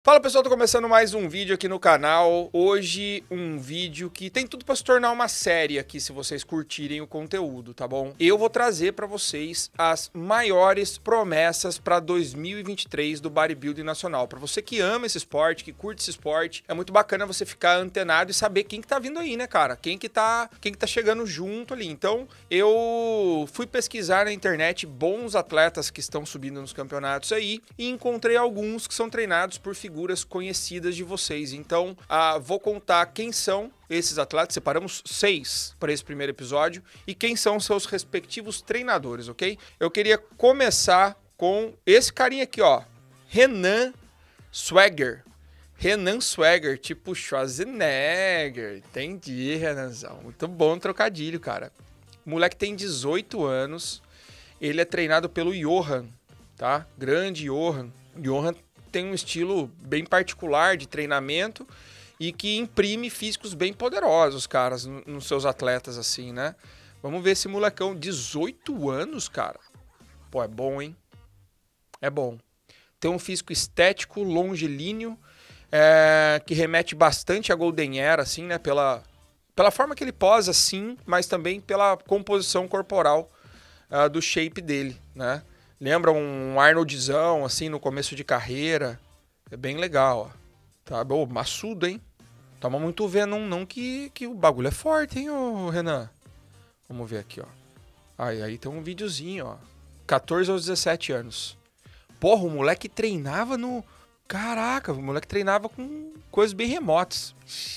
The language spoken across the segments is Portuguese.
Fala pessoal, tô começando mais um vídeo aqui no canal. Hoje um vídeo que tem tudo pra se tornar uma série aqui, se vocês curtirem o conteúdo, tá bom? Eu vou trazer pra vocês as maiores promessas pra 2023 do bodybuilding nacional. Pra você que ama esse esporte, que curte esse esporte, é muito bacana você ficar antenado e saber quem que tá vindo aí, né, cara? Quem que tá chegando junto ali. Então, eu fui pesquisar na internet bons atletas que estão subindo nos campeonatos aí e encontrei alguns que são treinados por figuras conhecidas de vocês. Então, vou contar quem são esses atletas. Separamos 6 para esse primeiro episódio e quem são seus respectivos treinadores, ok? Eu queria começar com esse carinha aqui, ó. Renan Swagger. Renan Swagger, tipo Schwarzenegger. Entendi, Renanzão. Muito bom trocadilho, cara. O moleque tem 18 anos. Ele é treinado pelo Johan, tá? Grande Johan. Johan tem um estilo bem particular de treinamento e que imprime físicos bem poderosos, caras, nos seus atletas, assim, né? Vamos ver esse molecão, 18 anos, cara. Pô, é bom, hein? É bom. Tem um físico estético, longilíneo, que remete bastante a Golden Era, assim, né? Pela forma que ele posa, sim, mas também pela composição corporal do shape dele, né? Lembra um Arnoldzão, assim, no começo de carreira. É bem legal, ó. Tá bom, maçudo, hein? Toma muito Venom, não, que o bagulho é forte, hein, ô Renan? Vamos ver aqui, ó. Aí tem um videozinho, ó. 14 aos 17 anos. Porra, o moleque treinava no... Caraca, o moleque treinava com coisas bem remotas.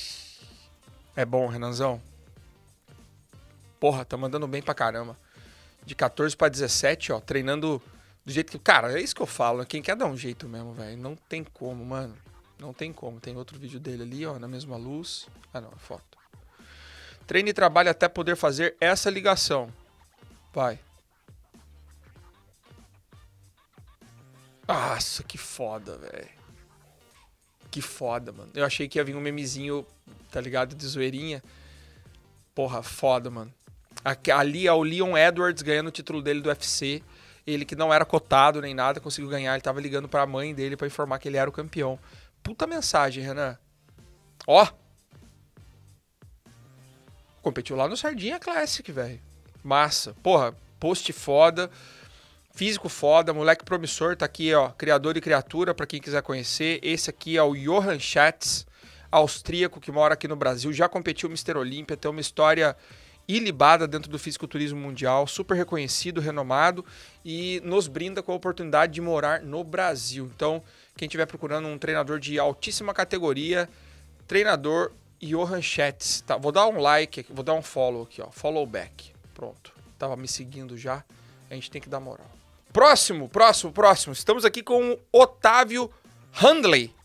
É bom, Renanzão. Porra, tá mandando bem pra caramba. De 14 pra 17, ó, treinando do jeito que... Cara, é isso que eu falo, né? Quem quer dar um jeito mesmo, velho. Não tem como, mano. Não tem como. Tem outro vídeo dele ali, ó, na mesma luz. Ah, não, é foto. Treine e trabalhe até poder fazer essa ligação. Vai. Nossa, que foda, velho. Que foda, mano. Eu achei que ia vir um memezinho, tá ligado? De zoeirinha. Porra, foda, mano. Ali é o Leon Edwards ganhando o título dele do UFC. Ele que não era cotado nem nada, conseguiu ganhar. Ele tava ligando pra mãe dele pra informar que ele era o campeão. Puta mensagem, Renan. Ó. Competiu lá no Sardinha Classic, velho. Massa. Porra, post foda. Físico foda, moleque promissor. Tá aqui, ó. Criador e criatura, pra quem quiser conhecer. Esse aqui é o Johan Schatz, austríaco que mora aqui no Brasil. Já competiu no Mr. Olímpia, tem uma história ilibada dentro do fisiculturismo mundial, super reconhecido, renomado e nos brinda com a oportunidade de morar no Brasil. Então, quem estiver procurando um treinador de altíssima categoria, treinador Johan Schatz. Tá, vou dar um like, vou dar um follow aqui, ó, follow back. Pronto, tava me seguindo já, a gente tem que dar moral. Próximo. Estamos aqui com o Otávio Handley,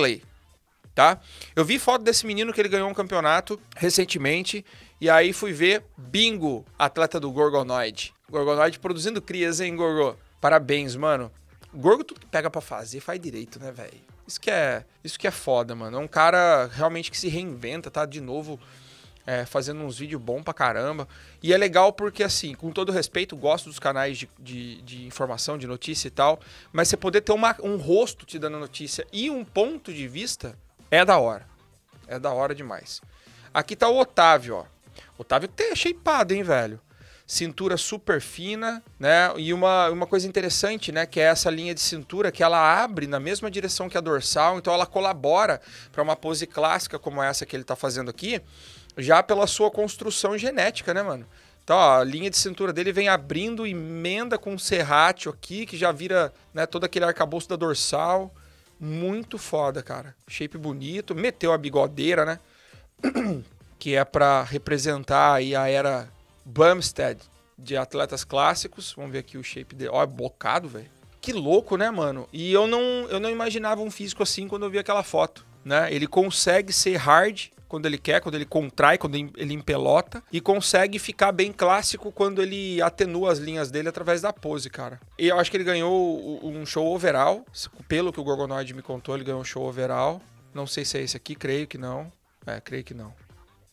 tá? Eu vi foto desse menino que ele ganhou um campeonato recentemente. E aí fui ver, bingo, atleta do Gorgonoid. Gorgonoid produzindo crias, hein, Gorgo? Parabéns, mano. Gorgo, tudo que pega pra fazer, faz direito, né, velho? Isso que é foda, mano. É um cara realmente que se reinventa, tá? De novo, fazendo uns vídeos bons pra caramba. E é legal porque, assim, com todo respeito, gosto dos canais de informação, de notícia e tal. Mas você poder ter um rosto te dando notícia e um ponto de vista é da hora. É da hora demais. Aqui tá o Otávio, ó. Otávio é shapeado, hein, velho? Cintura super fina, né? E uma coisa interessante, né? Que é essa linha de cintura que ela abre na mesma direção que a dorsal. Então ela colabora para uma pose clássica como essa que ele tá fazendo aqui, já pela sua construção genética, né, mano? Então, ó, a linha de cintura dele vem abrindo, emenda com um serrátil aqui, que já vira, né, todo aquele arcabouço da dorsal. Muito foda, cara. Shape bonito. Meteu a bigodeira, né? Que é para representar aí a era Bumstead de atletas clássicos. Vamos ver aqui o shape dele. Ó, é bocado, velho. Que louco, né, mano? E eu não imaginava um físico assim quando eu vi aquela foto, né? Ele consegue ser hard quando ele quer, quando ele contrai, quando ele empelota, e consegue ficar bem clássico quando ele atenua as linhas dele através da pose, cara. E eu acho que ele ganhou um show overall. Pelo que o Gorgonoid me contou, ele ganhou um show overall. Não sei se é esse aqui, creio que não. Creio que não.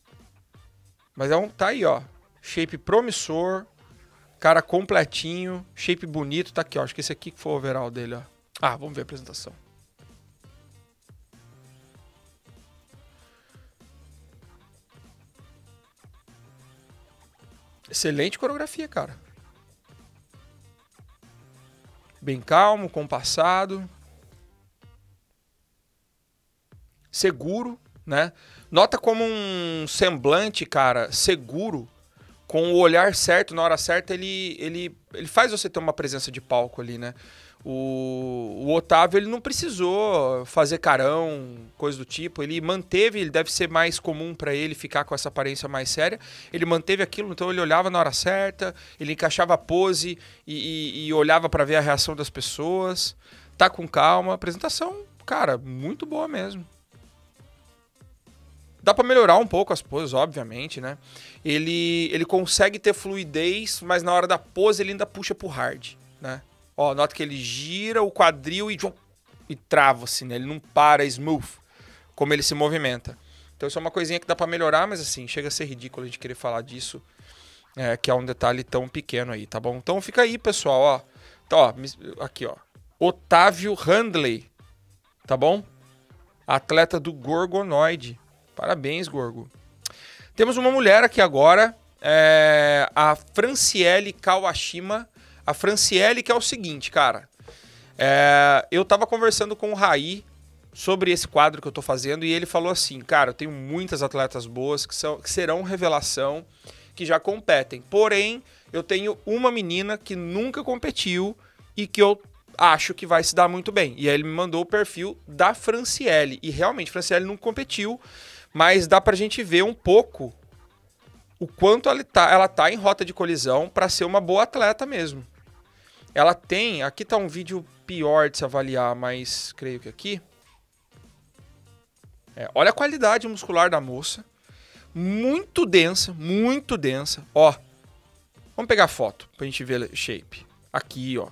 Mas tá aí, ó. Shape promissor. Cara completinho. Shape bonito. Tá aqui, ó. Acho que esse aqui que foi o overall dele, ó. Vamos ver a apresentação. Excelente coreografia, cara. Bem calmo, compassado. Seguro, né? Nota como um semblante, cara, seguro, com o olhar certo, na hora certa, ele faz você ter uma presença de palco ali, né? O Otávio, ele não precisou fazer carão, coisa do tipo. Ele manteve, ele deve ser mais comum pra ele ficar com essa aparência mais séria. Ele manteve aquilo, então ele olhava na hora certa, ele encaixava a pose e olhava pra ver a reação das pessoas. Tá com calma. Apresentação, cara, muito boa mesmo. Dá pra melhorar um pouco as poses, obviamente, né? Ele consegue ter fluidez, mas na hora da pose ele ainda puxa pro hard, né? Ó, nota que ele gira o quadril e trava, assim, né? Ele não para smooth, como ele se movimenta. Então isso é uma coisinha que dá pra melhorar, mas assim, chega a ser ridículo a gente querer falar disso, que é um detalhe tão pequeno aí, tá bom? Então fica aí, pessoal, ó. Então, ó, aqui, ó. Otávio Handley, tá bom? Atleta do Gorgonoid. Parabéns, Gorgo. Temos uma mulher aqui agora, a Franciele Kawashima. A Franciele, que é o seguinte, cara. Eu tava conversando com o Raí sobre esse quadro que eu tô fazendo e ele falou assim, cara, eu tenho muitas atletas boas que serão revelação, que já competem. Porém, eu tenho uma menina que nunca competiu e que eu acho que vai se dar muito bem. E aí ele me mandou o perfil da Franciele. E realmente, Franciele não competiu, mas dá pra gente ver um pouco o quanto ela tá em rota de colisão para ser uma boa atleta mesmo. Ela tem... Aqui tá um vídeo pior de se avaliar, mas creio que aqui... olha a qualidade muscular da moça. Muito densa, muito densa. Ó, vamos pegar foto pra gente ver shape. Aqui, ó.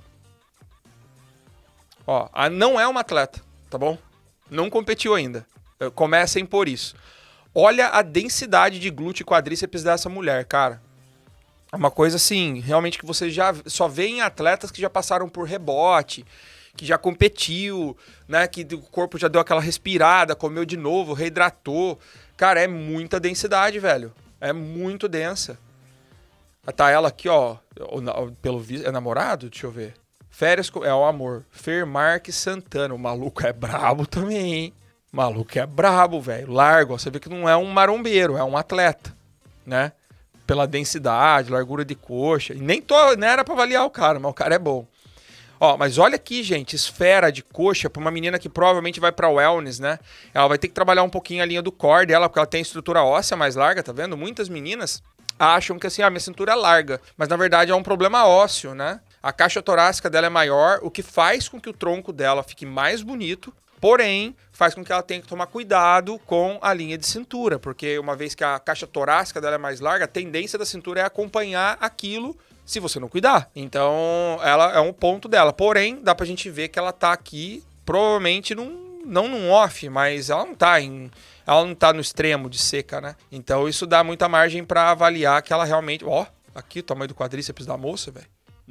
Ó, não é uma atleta, tá bom? Não competiu ainda. Comecem por isso. Olha a densidade de glúteo e quadríceps dessa mulher, cara. É uma coisa assim, realmente que você já só vê em atletas que já passaram por rebote, que já competiu, né? Que o corpo já deu aquela respirada, comeu de novo, reidratou. Cara, é muita densidade, velho. É muito densa. Tá ela aqui, ó. Pelo visto, é namorado? Deixa eu ver. Férias é o amor. Fer Marques Santana. O maluco é brabo também, hein? O maluco é brabo, velho. Largo. Você vê que não é um marombeiro, é um atleta, né? Pela densidade, largura de coxa. E nem era pra avaliar o cara, mas o cara é bom. Ó, mas olha aqui, gente, esfera de coxa pra uma menina que provavelmente vai pra wellness, né? Ela vai ter que trabalhar um pouquinho a linha do core dela, porque ela tem estrutura óssea mais larga, tá vendo? Muitas meninas acham que assim, minha cintura é larga, mas na verdade é um problema ósseo, né? A caixa torácica dela é maior, o que faz com que o tronco dela fique mais bonito, porém, faz com que ela tenha que tomar cuidado com a linha de cintura, porque uma vez que a caixa torácica dela é mais larga, a tendência da cintura é acompanhar aquilo se você não cuidar. Então, ela é um ponto dela. Porém, dá pra gente ver que ela tá aqui, provavelmente não num off, mas ela não tá no extremo de seca, né? Então, isso dá muita margem pra avaliar que ela realmente... Ó, aqui o tamanho do quadríceps da moça, velho.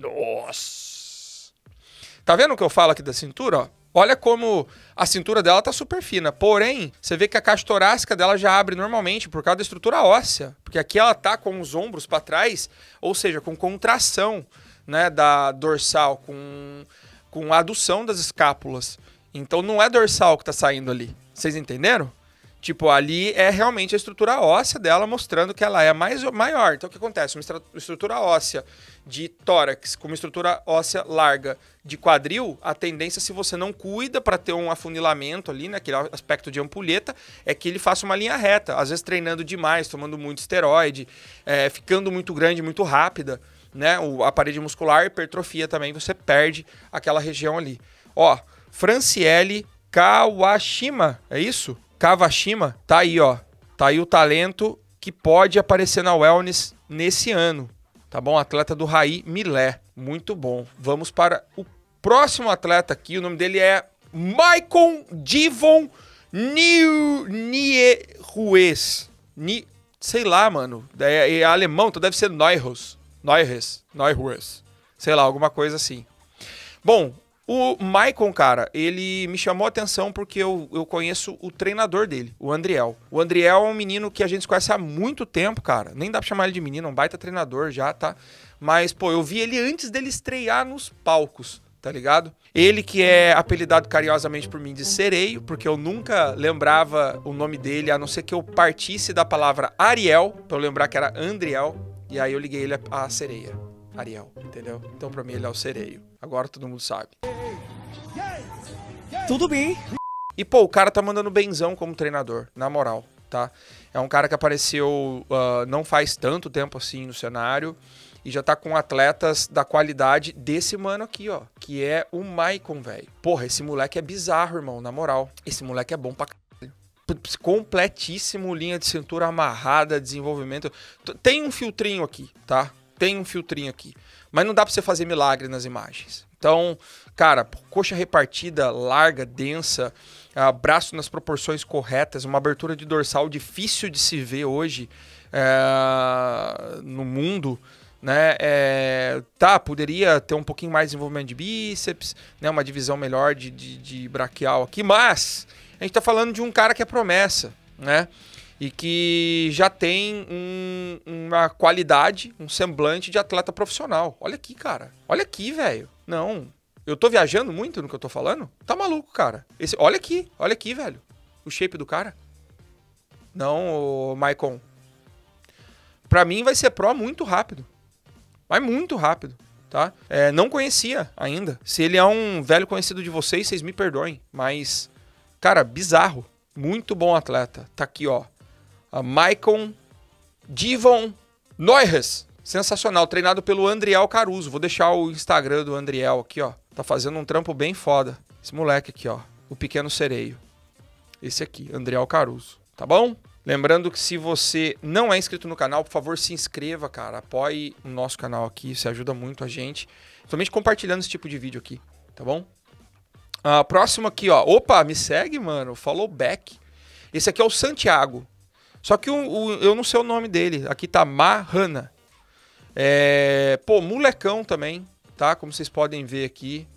Nossa! Tá vendo o que eu falo aqui da cintura, ó? Olha como a cintura dela tá super fina. Porém, você vê que a caixa torácica dela já abre normalmente por causa da estrutura óssea. Porque aqui ela tá com os ombros para trás, ou seja, com contração, né, da dorsal, com a adução das escápulas. Então não é dorsal que tá saindo ali. Vocês entenderam? Tipo, ali é realmente a estrutura óssea dela mostrando que ela é maior. Então o que acontece? Uma estrutura óssea de tórax com uma estrutura óssea larga de quadril, a tendência, se você não cuida para ter um afunilamento ali, né, aquele aspecto de ampulheta, é que ele faça uma linha reta. Às vezes treinando demais, tomando muito esteroide, ficando muito grande, muito rápida, né? A parede muscular hipertrofia também, você perde aquela região ali. Ó, Franciele Kawashima, é isso? Kawashima, tá aí, ó. Tá aí o talento que pode aparecer na wellness nesse ano. Tá bom? Atleta do Raí Milé. Muito bom. Vamos para o próximo atleta aqui. O nome dele é Maicon Divon Nierues. Sei lá, mano. É alemão, então deve ser Neurues. Sei lá, alguma coisa assim. Bom, O Maicon, cara, ele me chamou a atenção porque eu conheço o treinador dele, o Andriel. O Andriel é um menino que a gente conhece há muito tempo, cara. Nem dá pra chamar ele de menino, é um baita treinador já, tá? Mas, pô, eu vi ele antes dele estrear nos palcos, tá ligado? Ele que é apelidado carinhosamente por mim de Sereio, porque eu nunca lembrava o nome dele, a não ser que eu partisse da palavra Ariel, pra eu lembrar que era Andriel, e aí eu liguei ele a sereia. Ariel, entendeu? Então pra mim ele é o Sereio. Agora todo mundo sabe. Tudo bem. E pô, o cara tá mandando benzão como treinador, na moral, tá? É um cara que apareceu não faz tanto tempo assim no cenário e já tá com atletas da qualidade desse mano aqui, ó. Que é o Maicon, velho. Porra, esse moleque é bizarro, irmão, na moral. Esse moleque é bom pra caralho. Completíssimo, linha de cintura amarrada, desenvolvimento. Tem um filtrinho aqui, tá? Tem um filtrinho aqui. Mas não dá pra você fazer milagre nas imagens. Então, cara, coxa repartida, larga, densa, braço nas proporções corretas, uma abertura de dorsal difícil de se ver hoje no mundo, né? Poderia ter um pouquinho mais de desenvolvimento de bíceps, né? Uma divisão melhor de braquial aqui, mas a gente tá falando de um cara que é promessa, né? E que já tem uma qualidade, um semblante de atleta profissional. Olha aqui, cara. Olha aqui, velho. Não. Eu tô viajando muito no que eu tô falando? Tá maluco, cara. Olha aqui, velho. O shape do cara. Não, Maicon. Pra mim vai ser pro muito rápido. Vai muito rápido, tá? Não conhecia ainda. Se ele é um velho conhecido de vocês, vocês me perdoem. Mas, cara, bizarro. Muito bom atleta. Tá aqui, ó. Maicon Divon Neuhes. Sensacional, treinado pelo Andriel Caruso. Vou deixar o Instagram do Andriel aqui, ó. Tá fazendo um trampo bem foda. Esse moleque aqui, ó. O pequeno sereio. Esse aqui, Andriel Caruso. Tá bom? Lembrando que se você não é inscrito no canal, por favor, se inscreva, cara. Apoie o nosso canal aqui, isso ajuda muito a gente. Principalmente compartilhando esse tipo de vídeo aqui, tá bom? Próximo aqui, ó. Opa, me segue, mano. Follow back. Esse aqui é o Santiago. Só que eu não sei o nome dele. Aqui tá Mahana. Pô, molecão também, tá? Como vocês podem ver aqui.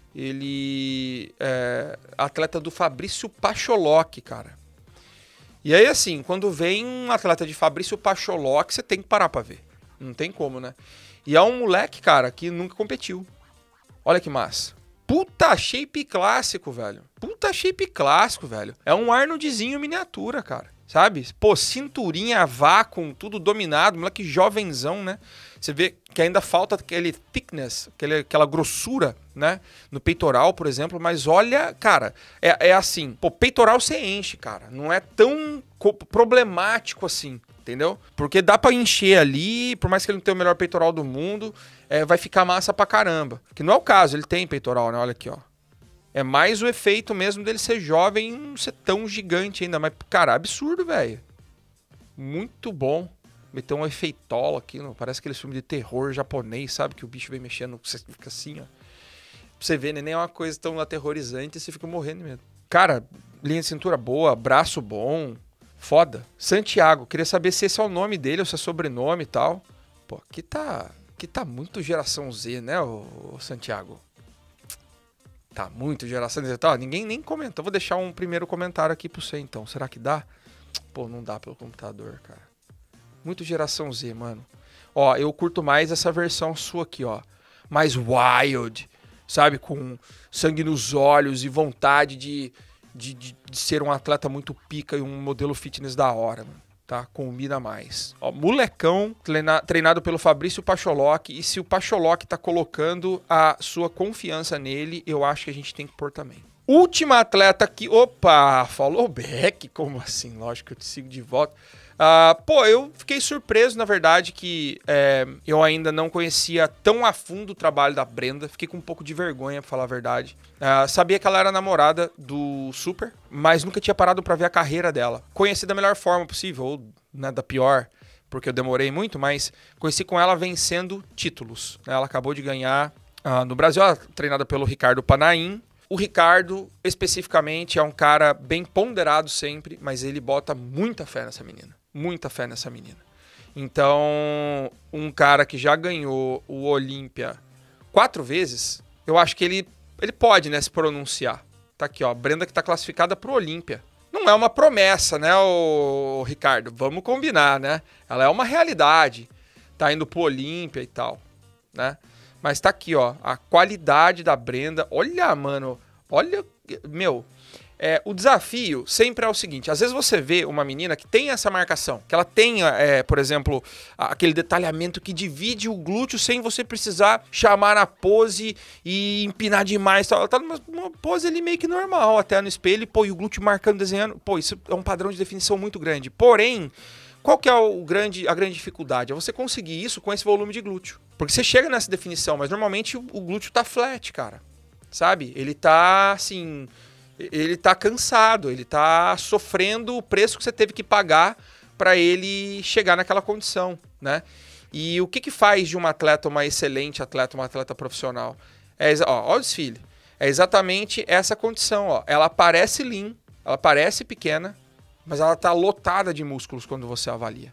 Ele é atleta do Fabrício Pacholoc, cara. E aí, assim, quando vem um atleta de Fabrício Pacholoc, você tem que parar pra ver. Não tem como, né? E é um moleque, cara, que nunca competiu. Olha que massa. Puta shape clássico, velho. Puta shape clássico, velho. É um Arnoldzinho miniatura, cara. Sabe? Pô, cinturinha, vácuo, tudo dominado, moleque jovenzão, né? Você vê que ainda falta aquele thickness, aquela grossura, né? No peitoral, por exemplo, mas olha, cara, é assim, pô, peitoral você enche, cara. Não é tão problemático assim, entendeu? Porque dá pra encher ali, por mais que ele não tenha o melhor peitoral do mundo, vai ficar massa pra caramba. Que não é o caso, ele tem peitoral, né? Olha aqui, ó. É mais o efeito mesmo dele ser jovem e não ser tão gigante ainda. Mas, cara, absurdo, velho. Muito bom. Meteu um efeitola aqui. Não? Parece aquele filme de terror japonês, sabe? Que o bicho vem mexendo, você fica assim, ó. Pra você ver, né? Nem é uma coisa tão aterrorizante e você fica morrendo mesmo. Cara, linha de cintura boa, braço bom. Foda. Santiago. Queria saber se esse é o nome dele ou se é sobrenome e tal. Pô, aqui tá muito geração Z, né, o Santiago? Tá muito geração Z. Tá, ninguém nem comentou. Vou deixar um primeiro comentário aqui pra você, então. Será que dá? Pô, não dá pelo computador, cara. Muito geração Z, mano. Ó, eu curto mais essa versão sua aqui, ó. Mais wild, sabe? Com sangue nos olhos e vontade de ser um atleta muito pica e um modelo fitness da hora, mano. Tá? Combina mais. Ó, molecão, treinado pelo Fabrício Pacholoc. E se o Pacholoc tá colocando a sua confiança nele, eu acho que a gente tem que pôr também. Última atleta aqui. Opa, follow back. Como assim? Lógico que eu te sigo de volta. Pô, eu fiquei surpreso, na verdade, que eu ainda não conhecia tão a fundo o trabalho da Brenda. Fiquei com um pouco de vergonha, pra falar a verdade. Sabia que ela era namorada do Super, mas nunca tinha parado pra ver a carreira dela. Conheci da melhor forma possível, ou né, da pior, porque eu demorei muito, mas conheci com ela vencendo títulos. Ela acabou de ganhar no Brasil, ela treinada pelo Ricardo Panaim. O Ricardo, especificamente, é um cara bem ponderado sempre, mas ele bota muita fé nessa menina. Muita fé nessa menina. Então, um cara que já ganhou o Olímpia 4 vezes, eu acho que ele ele pode, né, se pronunciar. Tá aqui, ó, Brenda que tá classificada pro Olímpia. Não é uma promessa, né, o Ricardo? Vamos combinar, né? Ela é uma realidade. Tá indo pro Olímpia e tal, né? Mas tá aqui, ó, a qualidade da Brenda. Olha, mano, olha, meu... o desafio sempre é o seguinte, às vezes você vê uma menina que tem essa marcação, que ela tem, por exemplo, aquele detalhamento que divide o glúteo sem você precisar chamar na pose e empinar demais. Ela tá numa pose ali meio que normal, até no espelho, e, pô, e o glúteo marcando, desenhando. Pô, isso é um padrão de definição muito grande. Porém, qual que é a grande dificuldade? É você conseguir isso com esse volume de glúteo. Porque você chega nessa definição, mas normalmente o glúteo tá flat, cara. Sabe? Ele tá, assim... Ele tá cansado, ele tá sofrendo o preço que você teve que pagar para ele chegar naquela condição, né? E o que faz de uma atleta uma excelente atleta, uma atleta profissional? Ó o desfile. É exatamente essa condição, ó. Ela parece lean, ela parece pequena, mas ela tá lotada de músculos quando você avalia.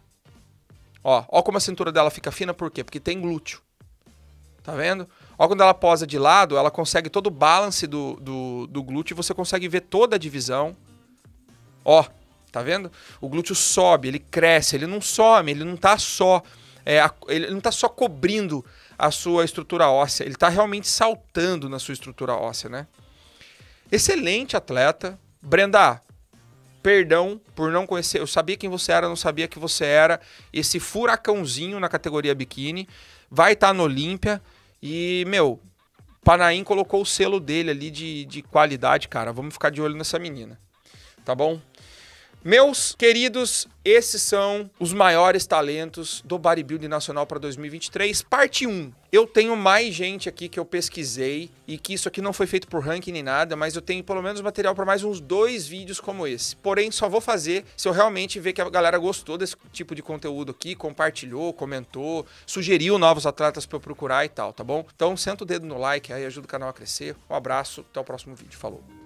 Ó como a cintura dela fica fina, por quê? Porque tem glúteo. Tá vendo? Ó, quando ela posa de lado, ela consegue todo o balance do glúteo e você consegue ver toda a divisão. Ó, tá vendo? O glúteo sobe, ele cresce, ele não some, ele não tá só, ele não tá só cobrindo a sua estrutura óssea, ele tá realmente saltando na sua estrutura óssea, né? Excelente atleta. Brenda, perdão por não conhecer, eu sabia quem você era, não sabia que você era esse furacãozinho na categoria biquíni. Vai estar no Olímpia. E, meu, Panaim colocou o selo dele ali de qualidade, cara. Vamos ficar de olho nessa menina, tá bom? Meus queridos, esses são os maiores talentos do bodybuilding nacional para 2023, parte 1. Eu tenho mais gente aqui que eu pesquisei e que isso aqui não foi feito por ranking nem nada, mas eu tenho pelo menos material para mais uns 2 vídeos como esse. Porém, só vou fazer se eu realmente ver que a galera gostou desse tipo de conteúdo aqui, compartilhou, comentou, sugeriu novos atletas para eu procurar e tal, tá bom? Então, senta o dedo no like aí, ajuda o canal a crescer. Um abraço, até o próximo vídeo. Falou!